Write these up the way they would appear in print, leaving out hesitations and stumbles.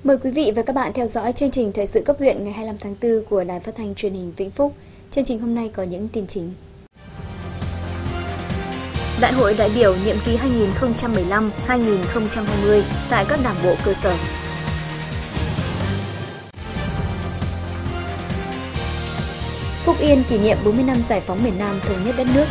Mời quý vị và các bạn theo dõi chương trình Thời sự cấp huyện ngày 25 tháng 4 của Đài Phát thanh Truyền hình Vĩnh Phúc. Chương trình hôm nay có những tin chính. Đại hội đại biểu nhiệm kỳ 2015-2020 tại các đảng bộ cơ sở. Phúc Yên kỷ niệm 40 năm giải phóng miền Nam thống nhất đất nước.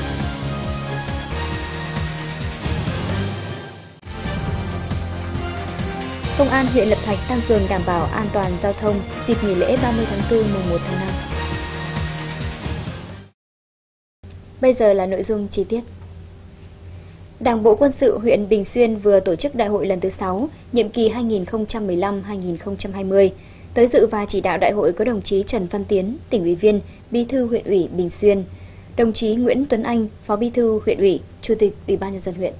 Công an huyện Lập Thạch tăng cường đảm bảo an toàn giao thông dịp nghỉ lễ 30 tháng 4 mùng 1 tháng 5. Bây giờ là nội dung chi tiết. Đảng bộ quân sự huyện Bình Xuyên vừa tổ chức đại hội lần thứ 6, nhiệm kỳ 2015-2020. Tới dự và chỉ đạo đại hội có đồng chí Trần Văn Tiến, tỉnh ủy viên, bí thư huyện ủy Bình Xuyên, đồng chí Nguyễn Tuấn Anh, phó bí thư huyện ủy, chủ tịch Ủy ban nhân dân huyện.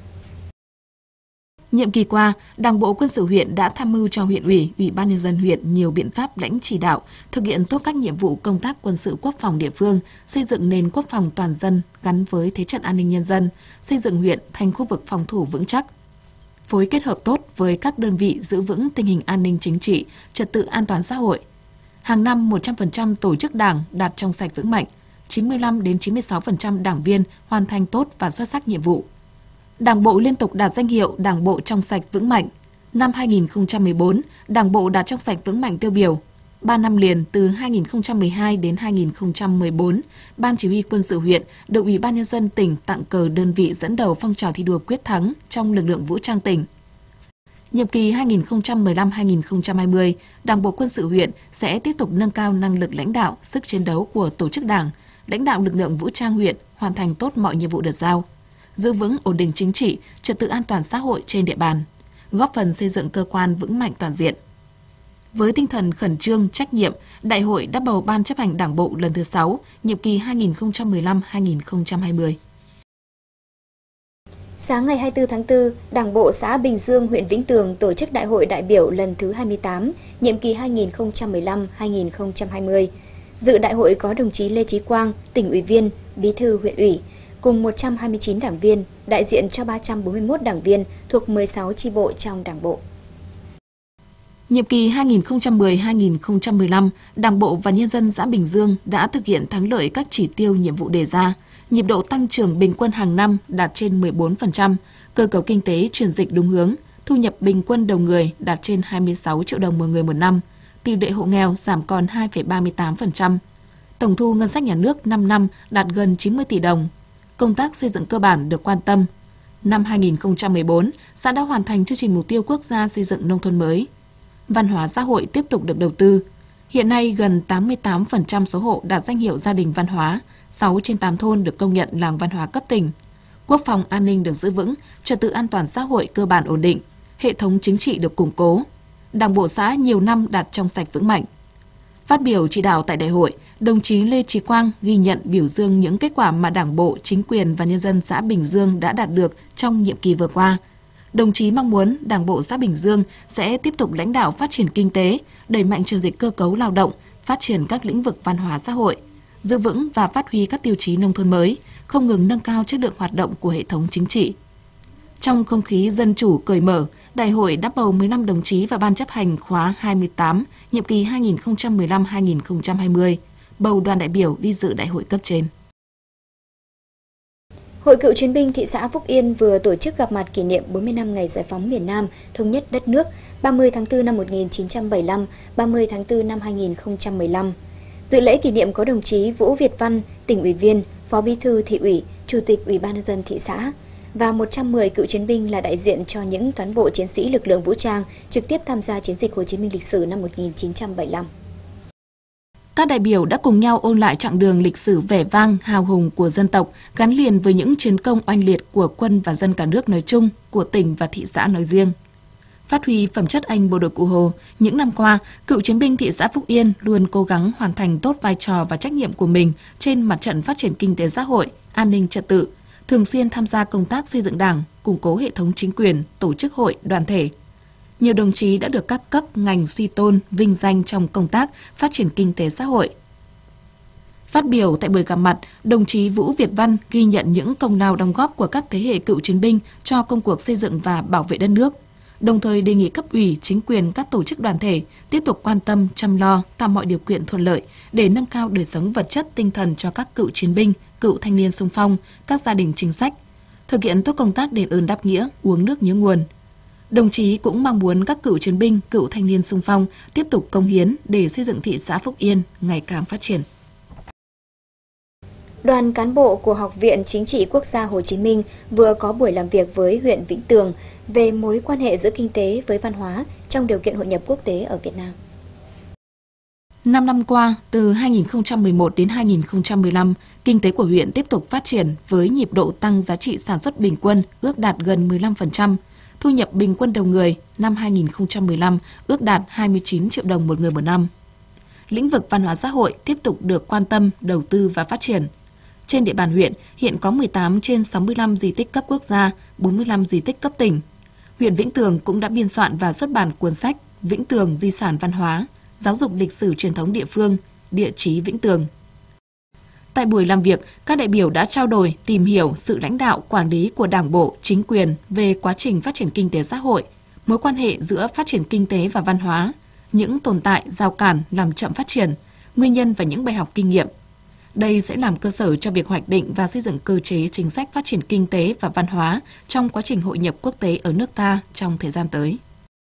Nhiệm kỳ qua, Đảng bộ quân sự huyện đã tham mưu cho huyện ủy, Ủy ban nhân dân huyện nhiều biện pháp lãnh chỉ đạo, thực hiện tốt các nhiệm vụ công tác quân sự quốc phòng địa phương, xây dựng nền quốc phòng toàn dân gắn với thế trận an ninh nhân dân, xây dựng huyện thành khu vực phòng thủ vững chắc. Phối kết hợp tốt với các đơn vị giữ vững tình hình an ninh chính trị, trật tự an toàn xã hội. Hàng năm 100% tổ chức đảng đạt trong sạch vững mạnh, 95 đến 96% đảng viên hoàn thành tốt và xuất sắc nhiệm vụ. Đảng bộ liên tục đạt danh hiệu Đảng bộ trong sạch vững mạnh. Năm 2014, Đảng bộ đạt trong sạch vững mạnh tiêu biểu. 3 năm liền từ 2012 đến 2014, Ban Chỉ huy quân sự huyện được Ủy ban nhân dân tỉnh tặng cờ đơn vị dẫn đầu phong trào thi đua quyết thắng trong lực lượng vũ trang tỉnh. Nhiệm kỳ 2015-2020, Đảng bộ quân sự huyện sẽ tiếp tục nâng cao năng lực lãnh đạo, sức chiến đấu của tổ chức đảng, lãnh đạo lực lượng vũ trang huyện hoàn thành tốt mọi nhiệm vụ được giao, giữ vững ổn định chính trị, trật tự an toàn xã hội trên địa bàn, góp phần xây dựng cơ quan vững mạnh toàn diện. Với tinh thần khẩn trương, trách nhiệm, Đại hội đã bầu Ban chấp hành Đảng bộ lần thứ 6, nhiệm kỳ 2015-2020. Sáng ngày 24 tháng 4, Đảng bộ xã Bình Dương, huyện Vĩnh Tường tổ chức Đại hội đại biểu lần thứ 28, nhiệm kỳ 2015-2020. Dự đại hội có đồng chí Lê Chí Quang, tỉnh ủy viên, bí thư huyện ủy, cùng 129 đảng viên, đại diện cho 341 đảng viên thuộc 16 chi bộ trong Đảng bộ. Nhiệm kỳ 2010-2015, Đảng bộ và nhân dân xã Bình Dương đã thực hiện thắng lợi các chỉ tiêu nhiệm vụ đề ra. Nhịp độ tăng trưởng bình quân hàng năm đạt trên 14%, cơ cấu kinh tế chuyển dịch đúng hướng, thu nhập bình quân đầu người đạt trên 26 triệu đồng một người một năm, tỷ lệ hộ nghèo giảm còn 2,38%. Tổng thu ngân sách nhà nước 5 năm đạt gần 90 tỷ đồng. Công tác xây dựng cơ bản được quan tâm. Năm 2014, xã đã hoàn thành chương trình mục tiêu quốc gia xây dựng nông thôn mới. Văn hóa xã hội tiếp tục được đầu tư. Hiện nay, gần 88% số hộ đạt danh hiệu gia đình văn hóa, 6 trên 8 thôn được công nhận làng văn hóa cấp tỉnh. Quốc phòng an ninh được giữ vững, trật tự an toàn xã hội cơ bản ổn định, hệ thống chính trị được củng cố. Đảng bộ xã nhiều năm đạt trong sạch vững mạnh. Phát biểu chỉ đạo tại đại hội, đồng chí Lê Chí Quang ghi nhận biểu dương những kết quả mà Đảng bộ, chính quyền và nhân dân xã Bình Dương đã đạt được trong nhiệm kỳ vừa qua. Đồng chí mong muốn Đảng bộ xã Bình Dương sẽ tiếp tục lãnh đạo phát triển kinh tế, đẩy mạnh chuyển dịch cơ cấu lao động, phát triển các lĩnh vực văn hóa xã hội, giữ vững và phát huy các tiêu chí nông thôn mới, không ngừng nâng cao chất lượng hoạt động của hệ thống chính trị. Trong không khí dân chủ cởi mở, Đại hội đã bầu 15 đồng chí vào Ban chấp hành khóa 28, nhiệm kỳ 2015-2020, bầu đoàn đại biểu đi dự đại hội cấp trên. Hội Cựu chiến binh thị xã Phúc Yên vừa tổ chức gặp mặt kỷ niệm 40 năm ngày giải phóng miền Nam, thống nhất đất nước, 30 tháng 4 năm 1975, 30 tháng 4 năm 2015. Dự lễ kỷ niệm có đồng chí Vũ Việt Văn, tỉnh ủy viên, phó bí thư thị ủy, chủ tịch Ủy ban nhân dân thị xã và 110 cựu chiến binh là đại diện cho những cán bộ chiến sĩ lực lượng vũ trang trực tiếp tham gia chiến dịch Hồ Chí Minh lịch sử năm 1975. Các đại biểu đã cùng nhau ôn lại chặng đường lịch sử vẻ vang, hào hùng của dân tộc, gắn liền với những chiến công oanh liệt của quân và dân cả nước nói chung, của tỉnh và thị xã nói riêng. Phát huy phẩm chất anh bộ đội Cụ Hồ, những năm qua, cựu chiến binh thị xã Phúc Yên luôn cố gắng hoàn thành tốt vai trò và trách nhiệm của mình trên mặt trận phát triển kinh tế xã hội, an ninh trật tự, thường xuyên tham gia công tác xây dựng Đảng, củng cố hệ thống chính quyền, tổ chức hội, đoàn thể. Nhiều đồng chí đã được các cấp, ngành suy tôn, vinh danh trong công tác phát triển kinh tế xã hội. Phát biểu tại buổi gặp mặt, đồng chí Vũ Việt Văn ghi nhận những công lao đóng góp của các thế hệ cựu chiến binh cho công cuộc xây dựng và bảo vệ đất nước. đồng thời đề nghị cấp ủy, chính quyền, các tổ chức đoàn thể tiếp tục quan tâm, chăm lo, tạo mọi điều kiện thuận lợi để nâng cao đời sống vật chất, tinh thần cho các cựu chiến binh, cựu thanh niên xung phong, các gia đình chính sách, thực hiện tốt công tác đền ơn đáp nghĩa, uống nước nhớ nguồn. Đồng chí cũng mong muốn các cựu chiến binh, cựu thanh niên xung phong tiếp tục cống hiến để xây dựng thị xã Phúc Yên ngày càng phát triển. Đoàn cán bộ của Học viện Chính trị Quốc gia Hồ Chí Minh vừa có buổi làm việc với huyện Vĩnh Tường về mối quan hệ giữa kinh tế với văn hóa trong điều kiện hội nhập quốc tế ở Việt Nam. 5 năm qua, từ 2011 đến 2015, kinh tế của huyện tiếp tục phát triển với nhịp độ tăng giá trị sản xuất bình quân ước đạt gần 15%, thu nhập bình quân đầu người năm 2015 ước đạt 29 triệu đồng một người một năm. Lĩnh vực văn hóa xã hội tiếp tục được quan tâm, đầu tư và phát triển. Trên địa bàn huyện hiện có 18 trên 65 di tích cấp quốc gia, 45 di tích cấp tỉnh. Huyện Vĩnh Tường cũng đã biên soạn và xuất bản cuốn sách Vĩnh Tường Di sản văn hóa, giáo dục lịch sử truyền thống địa phương, địa chí Vĩnh Tường. Tại buổi làm việc, các đại biểu đã trao đổi, tìm hiểu sự lãnh đạo, quản lý của Đảng bộ, chính quyền về quá trình phát triển kinh tế xã hội, mối quan hệ giữa phát triển kinh tế và văn hóa, những tồn tại, rào cản làm chậm phát triển, nguyên nhân và những bài học kinh nghiệm. Đây sẽ làm cơ sở cho việc hoạch định và xây dựng cơ chế chính sách phát triển kinh tế và văn hóa trong quá trình hội nhập quốc tế ở nước ta trong thời gian tới.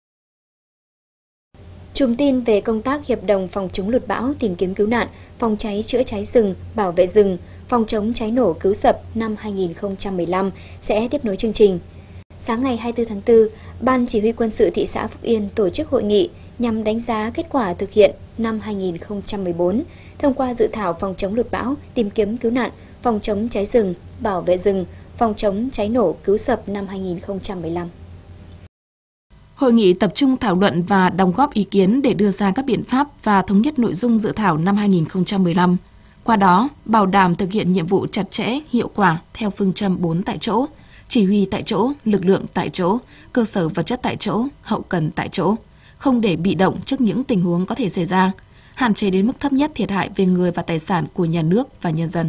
Chùm tin về công tác hiệp đồng phòng chống lụt bão, tìm kiếm cứu nạn, phòng cháy chữa cháy rừng, bảo vệ rừng, phòng chống cháy nổ cứu sập năm 2015 sẽ tiếp nối chương trình. Sáng ngày 24 tháng 4, Ban Chỉ huy Quân sự thị xã Phúc Yên tổ chức hội nghị nhằm đánh giá kết quả thực hiện năm 2014, thông qua dự thảo phòng chống lụt bão, tìm kiếm cứu nạn, phòng chống cháy rừng, bảo vệ rừng, phòng chống cháy nổ cứu sập năm 2015. Hội nghị tập trung thảo luận và đóng góp ý kiến để đưa ra các biện pháp và thống nhất nội dung dự thảo năm 2015. Qua đó, bảo đảm thực hiện nhiệm vụ chặt chẽ, hiệu quả theo phương châm 4 tại chỗ, chỉ huy tại chỗ, lực lượng tại chỗ, cơ sở vật chất tại chỗ, hậu cần tại chỗ, không để bị động trước những tình huống có thể xảy ra, hạn chế đến mức thấp nhất thiệt hại về người và tài sản của nhà nước và nhân dân.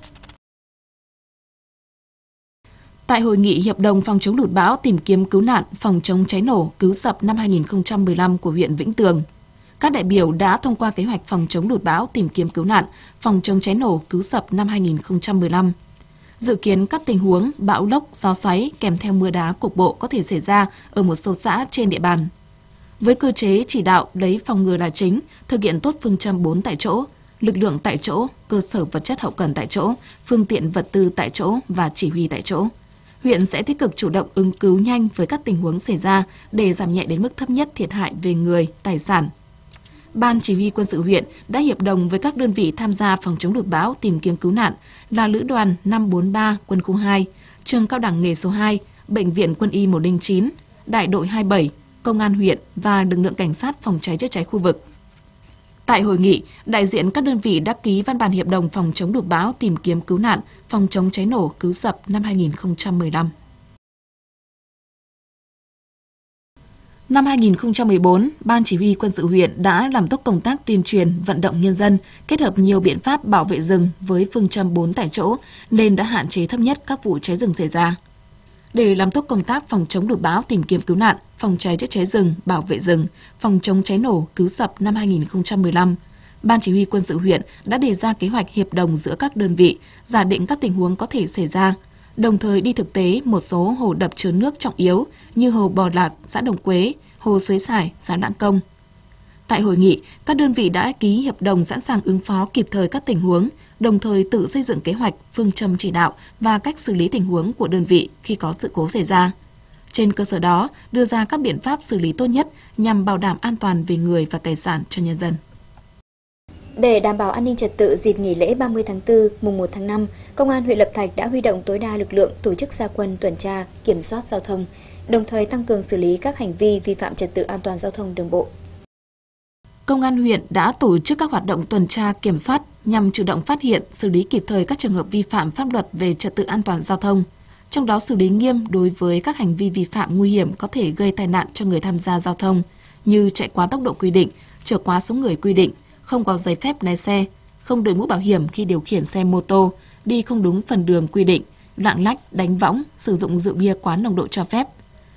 Tại hội nghị Hiệp đồng phòng chống lụt bão, tìm kiếm cứu nạn, phòng chống cháy nổ, cứu sập năm 2015 của huyện Vĩnh Tường, các đại biểu đã thông qua kế hoạch phòng chống lụt bão, tìm kiếm cứu nạn, phòng chống cháy nổ, cứu sập năm 2015. Dự kiến các tình huống bão lốc, gió xoáy kèm theo mưa đá cục bộ có thể xảy ra ở một số xã trên địa bàn. Với cơ chế chỉ đạo lấy phòng ngừa là chính, thực hiện tốt phương châm 4 tại chỗ, lực lượng tại chỗ, cơ sở vật chất hậu cần tại chỗ, phương tiện vật tư tại chỗ và chỉ huy tại chỗ, huyện sẽ tích cực chủ động ứng cứu nhanh với các tình huống xảy ra để giảm nhẹ đến mức thấp nhất thiệt hại về người, tài sản. Ban Chỉ huy Quân sự huyện đã hiệp đồng với các đơn vị tham gia phòng chống lụt bão, tìm kiếm cứu nạn là Lữ đoàn 543 Quân khu 2, Trường Cao đẳng nghề số 2, Bệnh viện Quân y 109, Đại đội 27, Công an huyện và lực lượng cảnh sát phòng cháy chữa cháy khu vực. Tại hội nghị, đại diện các đơn vị đã ký văn bản hiệp đồng phòng chống lụt bão, tìm kiếm cứu nạn, phòng chống cháy nổ, cứu sập năm 2015. Năm 2014, Ban Chỉ huy Quân sự huyện đã làm tốt công tác tuyên truyền, vận động nhân dân, kết hợp nhiều biện pháp bảo vệ rừng với phương châm 4 tại chỗ, nên đã hạn chế thấp nhất các vụ cháy rừng xảy ra. Để làm tốt công tác phòng chống lụt bão, tìm kiếm cứu nạn, phòng cháy chữa cháy rừng, bảo vệ rừng, phòng chống cháy nổ, cứu sập năm 2015, Ban Chỉ huy Quân sự huyện đã đề ra kế hoạch hiệp đồng giữa các đơn vị, giả định các tình huống có thể xảy ra, đồng thời đi thực tế một số hồ đập chứa nước trọng yếu như hồ Bò Lạc, xã Đồng Quế, hồ Suối Sải, xã Đặng Công. Tại hội nghị, các đơn vị đã ký hiệp đồng sẵn sàng ứng phó kịp thời các tình huống, đồng thời tự xây dựng kế hoạch, phương châm chỉ đạo và cách xử lý tình huống của đơn vị khi có sự cố xảy ra. Trên cơ sở đó, đưa ra các biện pháp xử lý tốt nhất nhằm bảo đảm an toàn về người và tài sản cho nhân dân. Để đảm bảo an ninh trật tự dịp nghỉ lễ 30 tháng 4, mùng 1 tháng 5, Công an huyện Lập Thạch đã huy động tối đa lực lượng tổ chức ra quân tuần tra, kiểm soát giao thông, đồng thời tăng cường xử lý các hành vi vi phạm trật tự an toàn giao thông đường bộ. Công an huyện đã tổ chức các hoạt động tuần tra kiểm soát nhằm chủ động phát hiện, xử lý kịp thời các trường hợp vi phạm pháp luật về trật tự an toàn giao thông, trong đó xử lý nghiêm đối với các hành vi vi phạm nguy hiểm có thể gây tai nạn cho người tham gia giao thông như chạy quá tốc độ quy định, chở quá số người quy định, không có giấy phép lái xe, không đội mũ bảo hiểm khi điều khiển xe mô tô, đi không đúng phần đường quy định, lạng lách, đánh võng, sử dụng rượu bia quá nồng độ cho phép.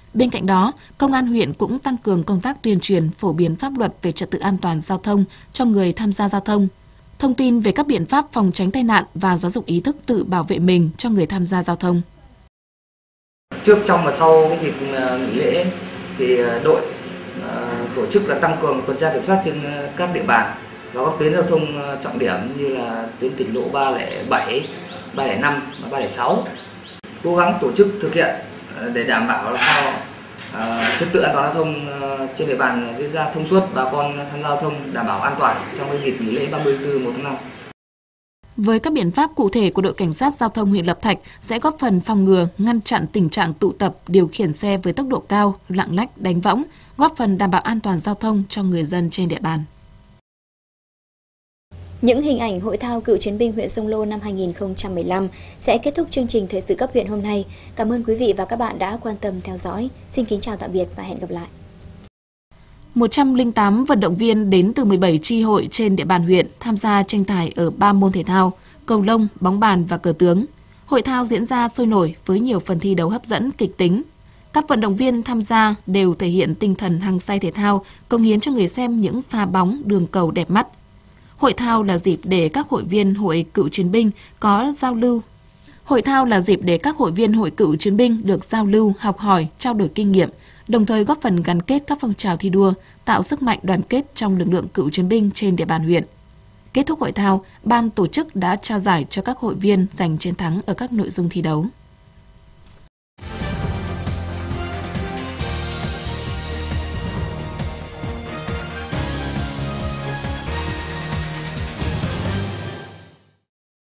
Bên cạnh đó, Công an huyện cũng tăng cường công tác tuyên truyền phổ biến pháp luật về trật tự an toàn giao thông cho người tham gia giao thông, thông tin về các biện pháp phòng tránh tai nạn và giáo dục ý thức tự bảo vệ mình cho người tham gia giao thông. Trước, trong và sau cái dịp nghỉ lễ thì đội tổ chức là tăng cường tuần tra kiểm soát trên các địa bàn và các tuyến giao thông trọng điểm như là tuyến tỉnh lộ 307, 305 và 306. Cố gắng tổ chức thực hiện để đảm bảo là sao trật tự an toàn giao thông trên địa bàn diễn ra thông suốt, bà con tham gia giao thông đảm bảo an toàn trong cái dịp nghỉ lễ 30 tháng 4, 1 tháng 5. Với các biện pháp cụ thể của đội cảnh sát giao thông huyện Lập Thạch sẽ góp phần phòng ngừa, ngăn chặn tình trạng tụ tập, điều khiển xe với tốc độ cao, lạng lách, đánh võng, góp phần đảm bảo an toàn giao thông cho người dân trên địa bàn. Những hình ảnh hội thao cựu chiến binh huyện Sông Lô năm 2015 sẽ kết thúc chương trình thời sự cấp huyện hôm nay. Cảm ơn quý vị và các bạn đã quan tâm theo dõi. Xin kính chào tạm biệt và hẹn gặp lại. 108 vận động viên đến từ 17 chi hội trên địa bàn huyện tham gia tranh tài ở 3 môn thể thao: cầu lông, bóng bàn và cờ tướng. Hội thao diễn ra sôi nổi với nhiều phần thi đấu hấp dẫn, kịch tính. Các vận động viên tham gia đều thể hiện tinh thần hăng say thể thao, cống hiến cho người xem những pha bóng, đường cầu đẹp mắt. Hội thao là dịp để các hội viên hội cựu chiến binh có giao lưu. Hội thao là dịp để các hội viên hội cựu chiến binh được giao lưu, học hỏi, trao đổi kinh nghiệm, đồng thời góp phần gắn kết các phong trào thi đua, tạo sức mạnh đoàn kết trong lực lượng cựu chiến binh trên địa bàn huyện. Kết thúc hội thao, ban tổ chức đã trao giải cho các hội viên giành chiến thắng ở các nội dung thi đấu.